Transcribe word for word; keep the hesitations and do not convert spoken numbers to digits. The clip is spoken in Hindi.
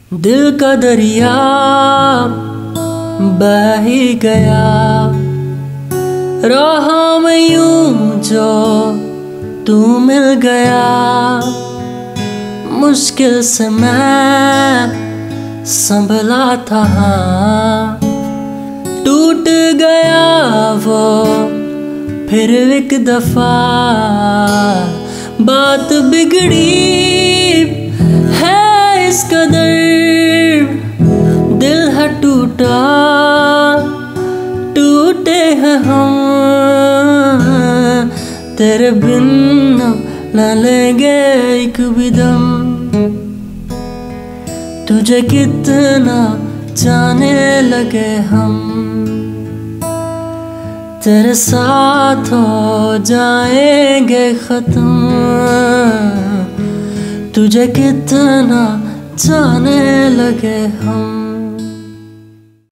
दिल का दरिया बह ही गया, राह में यूं जो तू मिल गया। मुश्किल से मैं संभला था, टूट गया वो फिर एक दफा। बात बिगड़ी है इस कदर, दिल है टूटा, टूटे हैं हम। तेरे बिन न लेंगे एक भी दम। तुझे कितना जाने लगे हम, तेरे साथ हो जाएंगे खत्म। तुझे कितना जाने लगे हम।